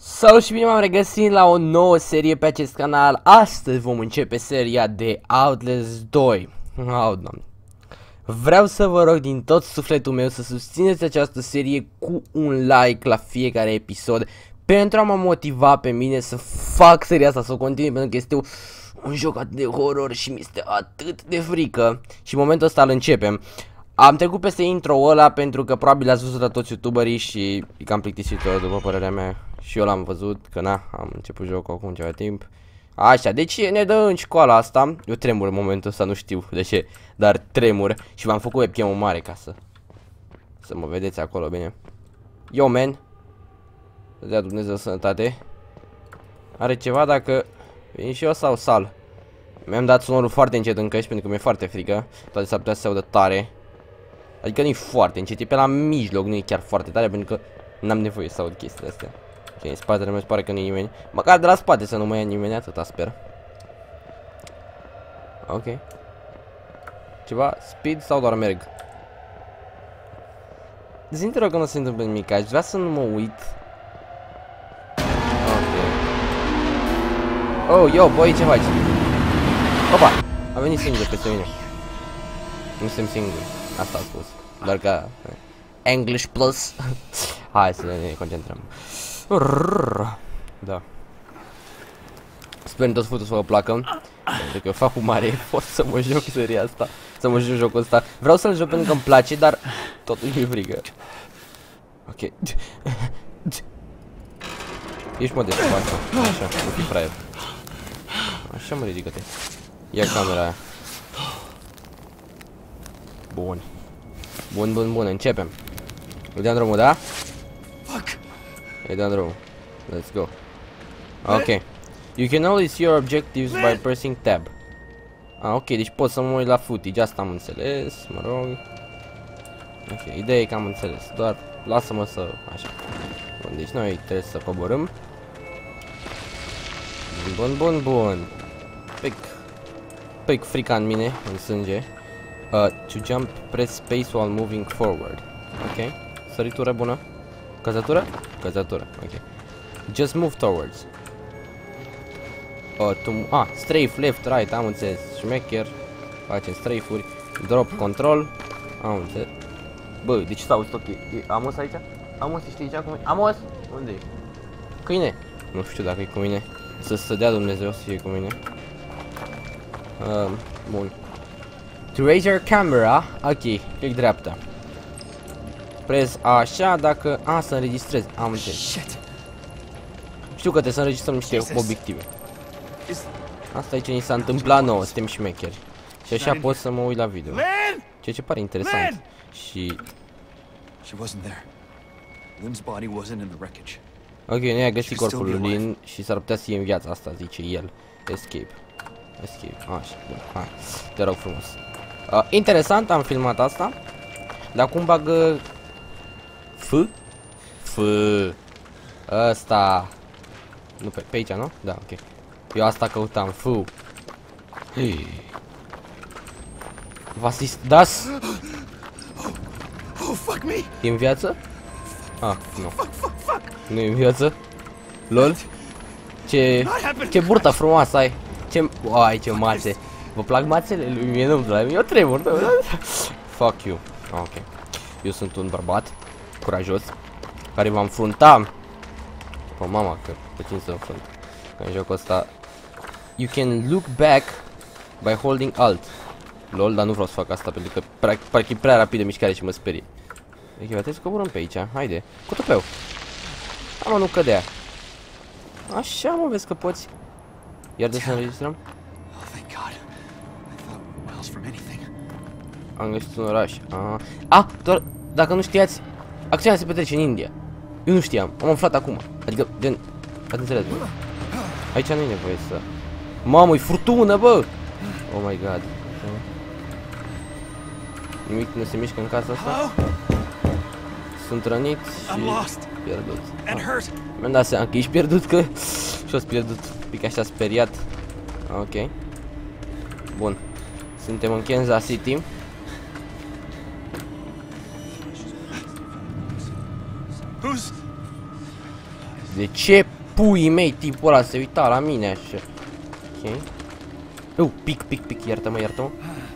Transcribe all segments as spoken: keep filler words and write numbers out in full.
Salut și bine m-am regăsit la o nouă serie pe acest canal. Astăzi vom începe seria de Outlast doi. Oh, Doamne. Vreau să vă rog din tot sufletul meu să susțineți această serie cu un like la fiecare episod, pentru a mă motiva pe mine să fac seria asta, să o continui, pentru că este un joc atât de horror și mi este atât de frică. Și în momentul ăsta îl începem. Am trecut peste intro-ul ăla pentru că probabil ați văzut la toți youtuberii și e cam plictisitor după părerea mea. Și eu l-am văzut, că na, am început jocul acum ceva timp. Așa, deci ne dă în școala asta. Eu tremur în momentul ăsta, nu știu de ce, dar tremur. Și v-am făcut webcam-ul mare ca să Să mă vedeți acolo bine. Yo, man. Să dea Dumnezeu sănătate. Are ceva dacă vin și eu sau sal? Mi-am dat sonorul foarte încet în căști pentru că mi-e foarte frică. Toate s-ar putea să se audă tare. Adică nu e foarte încet, e pe la mijloc, nu e chiar foarte tare pentru că n-am nevoie să aud chestiile astea. Ok, în spatele meu se pare că nu e nimeni. Măcar de la spate să nu mai ia nimeni, atâta sper. Ok. Ceva speed sau doar merg? Zi-mi te rog că nu se întâmplă nimic, aș vrea să nu mă uit. Ok. Oh, yo, boy, ce faci? Opa, a venit singur peste mine. Nu sunt singur, asta a spus. Doar că English plus. Hai să ne concentrăm. Da. Sper în tot futul să vă placă, pentru că eu fac cu mare efort să mă joc seria asta, să mă joc jocul ăsta. Vreau să-l joc pentru că îmi place, dar totul mi-e frică. Ok. Ești modest, asta. Așa, nu fi fraier. Așa, mă, ridică-te. Ia camera aia. Bun. Bun, bun, bun, începem. Îi dăm drumul, da? Îi dăm drumul. Let's go. Ok. You can only see your objectives by pressing tab. Ah, ok, deci pot să mă uit la footage, asta am înțeles, mă rog. Ok, ideea e că am înțeles, doar lasă-mă să... așa. Bun, deci noi trebuie să coborâm. Bun, bun, bun. Pic. Pic frica în mine, în sânge. Uh, to jump, press space while moving forward. Ok. Săritură bună. Căzătură? Căzătură, ok. Just move towards. Uh, to, ah, strafe, left, right, am înțeles. Șmecher. Facem strafe-uri. Drop, control. Am înțeles. Bă, de ce s-auzi tot? E Amos aici? Amos, știi aici cum e? Amos? Unde e? Câine? Nu știu dacă e cu mine. Să se dea Dumnezeu să fie cu mine. Uh, bun. To raise your camera. Ok, click dreapta. Press așa dacă... A, să înregistrez. Am înțeles. Știu că trebuie să înregistrăm niște obiective. Asta e ce ni s-a întâmplat nouă, suntem șmecheri. Și așa pot să mă uit la video. Ceea ce pare interesant. Și... ok, noi a găsit corpul lui Lynn și s-ar putea să fie în viața asta, zice el. Escape. Escape. Așa, bun, hai. Te rog frumos. Uh, interesant, am filmat asta. Dar cum bagă... F? F. Ăsta. Nu, pe, pe aici, nu? Da, ok. Eu asta căutam, F. Hey. Vasist, das? E în viață? Ah, nu. Nu e în viață? Lol? Ce... ce burtă frumoasă ai. Ce... Ai, ce mațe. Vă plac mațele? Lui mie nu-mi plac. Eu tremur. Fuck you. Ok. Eu sunt un bărbat curajos care va înfrunta. Oh, mama, că puțin să înfrunt. În jocul ăsta. You can look back by holding alt. Lol, dar nu vreau să fac asta pentru că parcă e prea rapidă mișcare și mă sperie. Deci trebuie să coborăm pe aici. Haide. Cu tupeu. Am nu cădea. Așa, mă, vezi că poți. Iar de să înregistrăm. Am găsit un oraș. Ah, ah, doar dacă nu știați, acțiunea se petrece în India. Eu nu știam, am aflat acum. Adică, gen, ați înțeles, bă? Aici nu e nevoie să... Mamă, e furtună, bă! Oh my god. Nimic nu se mișcă în casa asta. Sunt rănit și pierdut. Ah. Mi-am dat seama că ești pierdut, că și-o pierdut, pic așa speriat. Ok. Bun. Suntem în Kansas City. De ce puii mei tipul ăla se uita la mine așa? Ok. Uh, pic, pic, pic, iartă-mă, iartă-mă.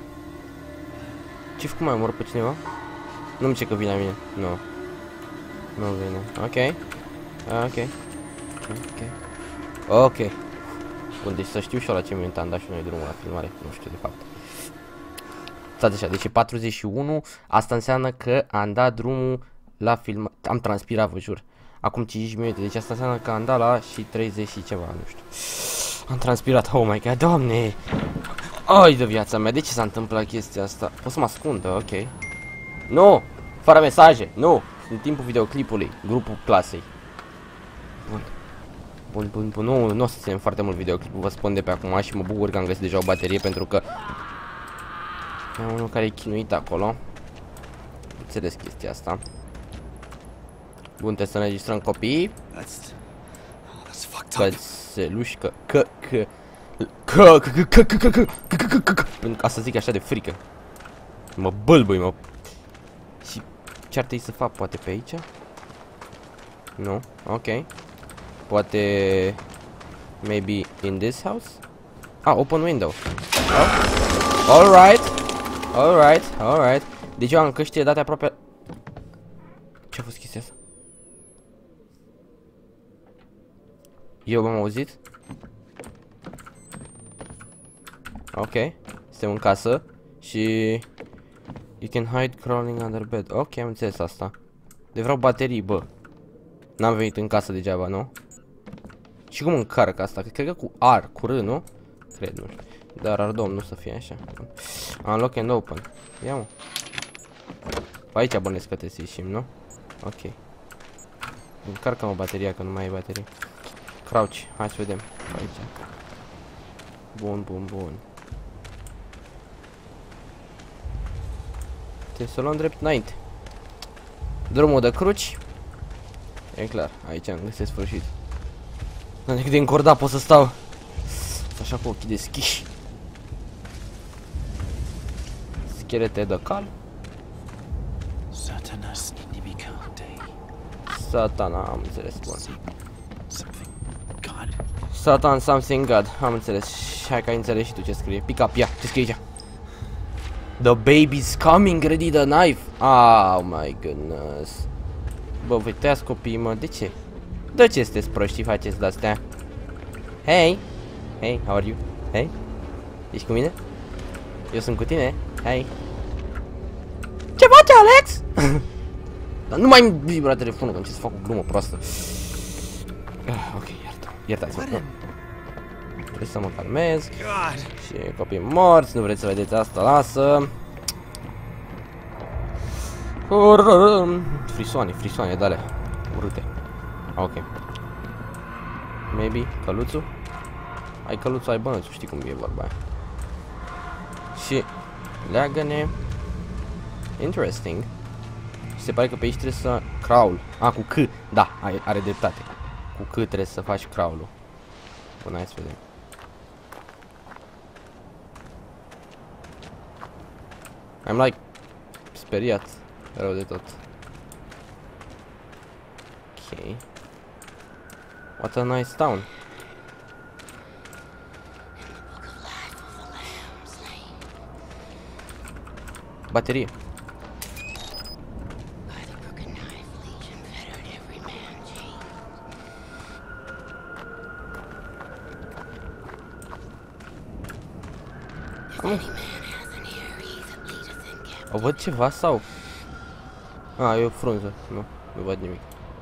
Ce-ai făcut, mai omor pe cineva? Nu-mi zice că vine la mine. Nu. Nu vine. Ok. Ok. Ok. Ok. Bun, deci să știu și eu la ce moment am dat și noi drumul la filmare. Nu știu de fapt. Stați așa, deci e patruzeci și unu. Asta înseamnă că am dat drumul la filmare. Am transpirat, vă jur. Acum cinci minute, deci asta înseamnă că am dat la și treizeci și ceva, nu știu. Am transpirat, oh my god, doamne. Ai de viața mea, de ce s-a întâmplat chestia asta? Pot să mă ascund, ok. Nu, fără mesaje, nu. În timpul videoclipului, grupul clasei. Bun. Bun, bun, bun, nu, nu o să ținem foarte mult videoclipul, vă spun de pe acum și mă bucur că am găsit deja o baterie pentru că e unul care e chinuit acolo. Înțeles chestia asta. Bun, trebuie să ne registrăm copiii. Că se lușcă, că, că, că, că, că, că, că, că, că, că, că, pentru ca să zic așa de frică. Mă bâlbâi, mă. Și ce ar trebui să fac, poate pe aici? Nu, ok. Poate, maybe in this house? Ah, open window. Oh. Alright, alright, alright. Deci eu am căștile date aproape. Ce-a fost chestia asta? Eu m-am auzit? Ok, suntem în casă și you can hide crawling under bed. Ok, am înțeles asta. De vreau baterii, bă. N-am venit în casă degeaba, nu? Și cum încarc asta? Cred că cu R, cu R, nu? Cred, nu știu. Dar ar domn, nu să fie așa. Unlock and open. Ia mă. Pe aici bănesc că trebuie să ieșim, nu? Ok. Încarcă-mă bateria, că nu mai e baterie. Crouch, hai să vedem. Aici. Bun, bun, bun. Trebuie să luăm drept înainte. Drumul de cruci. E clar, aici am găsit sfârșit. Adică din corda pot să stau așa cu ochii deschiși. Schelete de cal. Satana, am înțeles, bun. Satan, something God, am înțeles. Hai că ai înțeles și tu ce scrie. Pick up, ia, ce scrie aici? The baby's coming, ready the knife. Oh my goodness. Bă, voi tăiați copiii, mă, de ce? De ce sunteți proști, faceți de-astea? Hey! Hey, how are you? Hey? Ești cu mine? Eu sunt cu tine? Hey! Ce faci, Alex? Dar nu mai vibra telefonul, că am ce să fac o glumă proastă. Ah, ok, iartă. Iertați-mă. Trebuie să mă calmez. Și copii morți, nu vreți să vedeți asta, lasă. Frisoane, frisoane, de-alea urâte. Ok. Maybe, căluțul? Ai căluțul, ai bănuțul, știi cum e vorba aia. Și leagă-ne. Interesting. Și se pare că pe aici trebuie să crawl. Ah, cu C, da, are, are dreptate. Cu C trebuie să faci crawl-ul. Bun, hai să vedem. I'm like speriat rău de tot. Ok. What a nice town. Baterie. Cum? O văd ceva sau? A, e o frunză. Nu, nu văd nimic.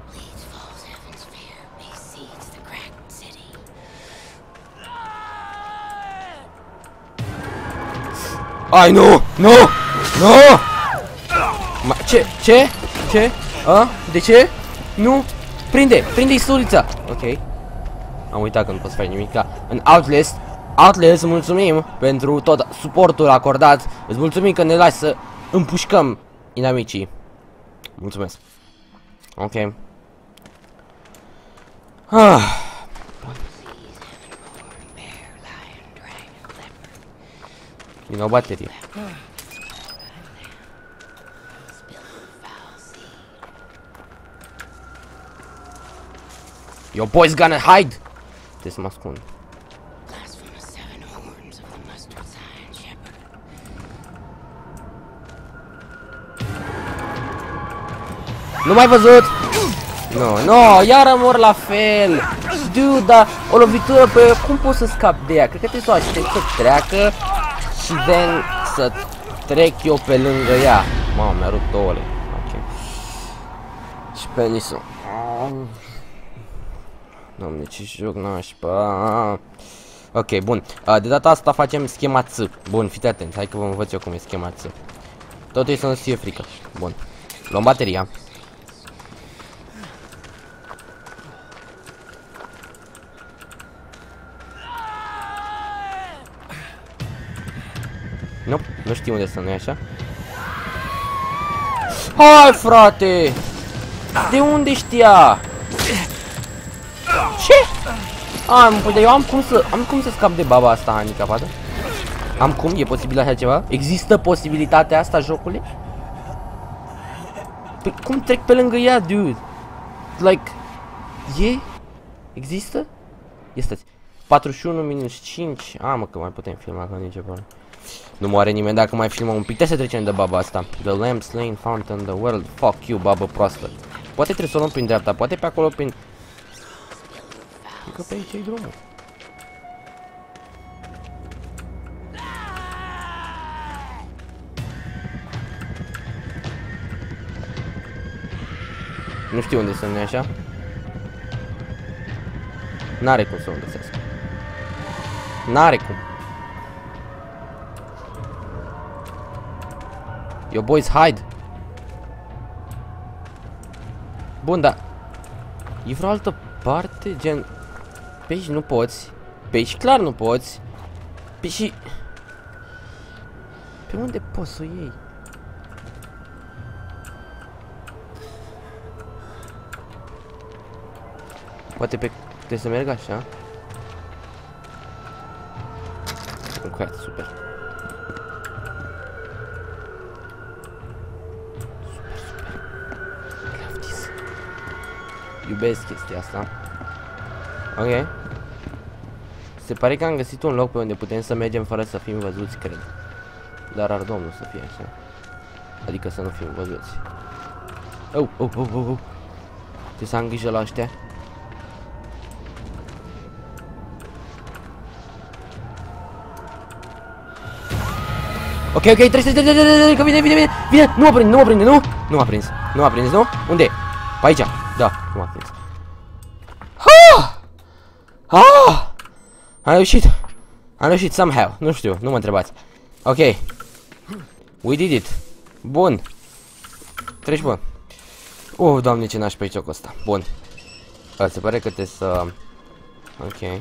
Ai, nu! Nu! Nu! Ma, ce? Ce? Ce? A? De ce? Nu! Prinde! Prinde-i sulița! Ok. Am uitat că nu pot să faci nimic. În Outlast, Outlast, îți mulțumim pentru tot suportul acordat. Îți mulțumim că ne lași să împușcăm inamicii. Mulțumesc. Ok. Ah. Din o baterie. Yo, boys gonna hide! Trebuie să mă ascund. Nu mai văzut! Nu, nu, iară mor la fel! Dude, dar o lovitură pe... Cum pot să scap de ea? Cred că trebuie să o aștept să treacă și then să trec eu pe lângă ea. Mamă, mi-a rupt ouăle. Ok. Și penisul. Doamne, ce joc nașpa. Ok, bun. De data asta facem schema C. Bun, fiți atenți. Hai că vă învăț eu cum e schema C. Totul să nu fie frică. Bun. Luăm bateria. Nu, nu știu unde să, nu-i așa? Hai, frate! De unde știa? Ce? Am, păi, eu am cum să, am cum să scap de baba asta handicapată? Am cum? E posibil așa ceva? Există posibilitatea asta, jocule? Păi cum trec pe lângă ea, dude? Like, e? Există? Este patruzeci și unu minus cinci. A, mă, că mai putem filma, că nici problemă. Nu moare nimeni dacă mai filmăm un pic. Trebuie să trecem de baba asta. The lamp slain found in the world. Fuck you, babă proastă. Poate trebuie să o luăm prin dreapta, poate pe acolo prin... Că pe aici e drumul. Nu știu unde să nu așa. N-are cum să o găsesc. N-are cum. Yo, boys, hide! Bun, dar... E vreo altă parte? Gen... Pe aici nu poți. Pe aici clar nu poți. Pe și... Pe unde poți să o iei? Poate pe... Trebuie să merg așa? Ok, super. Iubesc chestia asta. Ok. Se pare că am găsit un loc pe unde putem să mergem fără să fim văzuți, cred. Dar ar Domnul să fie așa. Adică să nu fim văzuți. Oh, oh, oh, oh, oh. Trebuie să am grijă la ăștia. Ok, ok, trebuie să... Că vine, vine, vine, vine! Nu mă prinde, nu mă prinde, nu? Nu m-a prins, nu m-a prins, nu? Unde e? Pe aici, da, nu m-a prins. Ah! Ah! Am reușit. Am reușit somehow, nu știu, nu mă întrebați. Ok. We did it. Bun. Treci bun. Oh, doamne, ce naș pe jocul ăsta. Bun. A, se pare că trebuie să... Ok.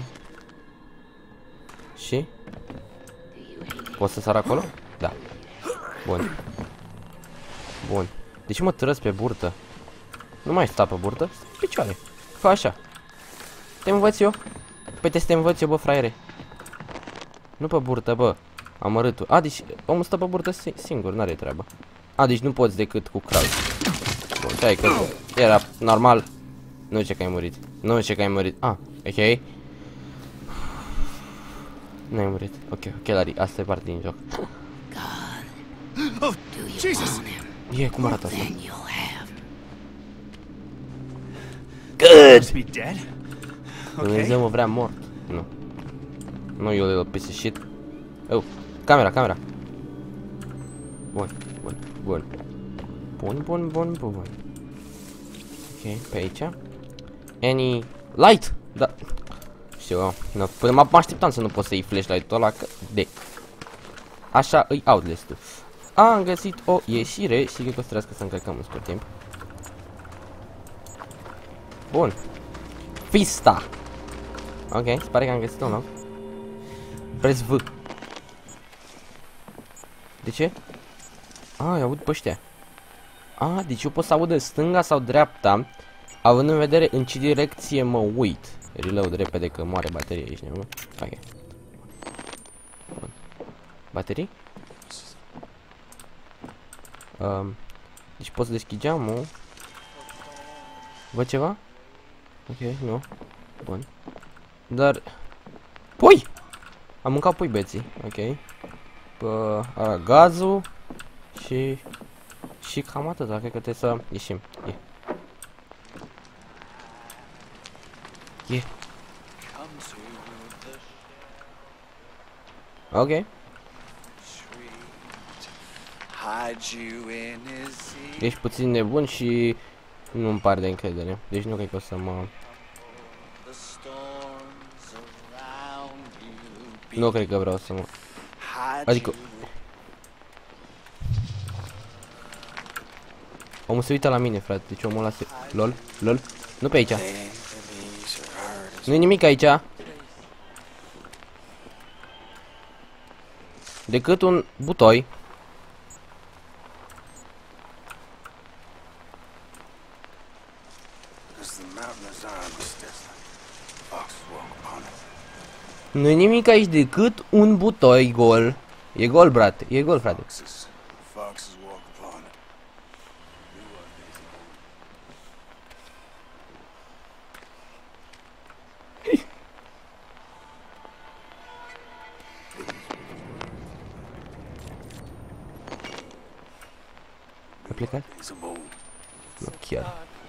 Și? Pot să sar acolo? Da. Bun. Bun. De ce mă trăs pe burtă? Nu mai sta pe burtă, sta pe picioare. Fă așa. Te învăț eu? Păi te să te învăț eu, bă, fraiere. Nu pe burtă, bă. Amărâtul. A, deci omul stă pe burtă singur, n-are treabă. A, deci nu poți decât cu crouch. Bun, stai că era normal. Nu știu că ai murit. Nu știu că ai murit. Ah, ok. N-ai murit. Ok, ochelarii, asta e parte din joc. Oh, Jesus! E, cum arată asta? Good! Be dead? Dumnezeu mă vrea mort. Nu. Nu, you little piece of shit. Oh, camera, camera. Bun, bun, bun. Bun, bun, bun, bun. Ok, pe aici. Any light? Da. Știu, no. Până mă așteptam să nu pot să iei flashlight-ul ăla, că... De. Așa îi outlast-ul. Am găsit o ieșire și cred că o să trebuiască să încărcăm în scurt timp. Bun. Fista. Ok, se pare că am găsit un loc. Press V. De ce? Ah, aud pe ăștia. Ah, deci eu pot să aud în stânga sau dreapta, având în vedere în ce direcție mă uit. Reload repede că moare bateria aici, nu? Ok. Bun. Baterii? Um, deci pot să deschid geamul. Văd ceva? Ok, nu. Bun. Dar... Pui! Am mâncat pui, beții. Ok. Bă, ara, gazul. Și... Și cam atât, cred că trebuie să ieșim. E. E. Ok. Ești puțin nebun și nu-mi pare de încredere. Deci nu cred că o să mă... Nu cred că vreau să mă... Adică... Omul se uită la mine, frate. Deci omul ăla se... Lol, lol. Nu pe aici. Nu-i nimic aici. Decât un butoi. Nu-i nimic aici decât un butoi gol. E gol, brate. E gol, frate. A plecat? Nu chiar.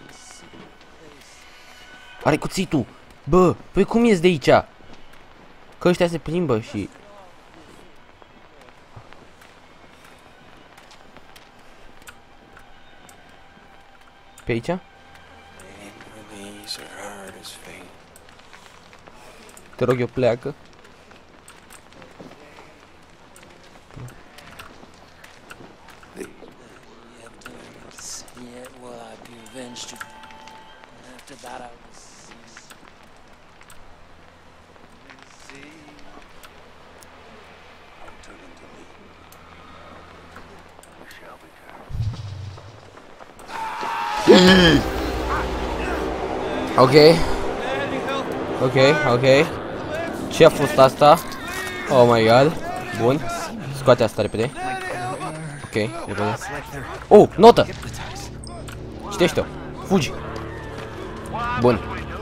Are cuțitul. Bă, păi cum ies de aici? Că ăștia se plimbă și... Pe aici? Te rog eu, pleacă. Ok. Ok, ok. Ce a fost asta? Oh my god. Bun. Scoate asta repede. Ok, repede. Oh, notă! Citește-o. Fugi. Bun.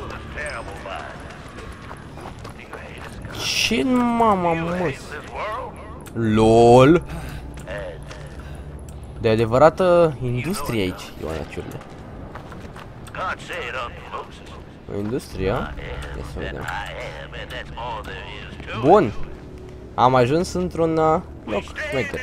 Ce mama măs? LOL. De adevărată industrie aici, Ioana Ciurle. O industrie? Ia să vedem. Bun. Am ajuns într-un uh, loc șmecher.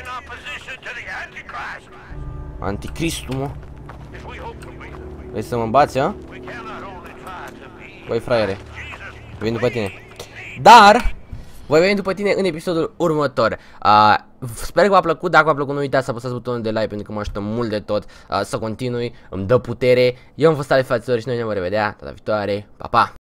Anticristul, mă. Vrei să mă bați, a? Băi, fraiere, vin după tine. Dar voi veni după tine în episodul următor. uh, Sper că v-a plăcut. Dacă v-a plăcut, nu uitați să apăsați butonul de like, pentru că mă ajută mult de tot uh, să continui, îmi dă putere. Eu am fost Ale Faților și noi ne vom revedea data viitoare. Pa, pa!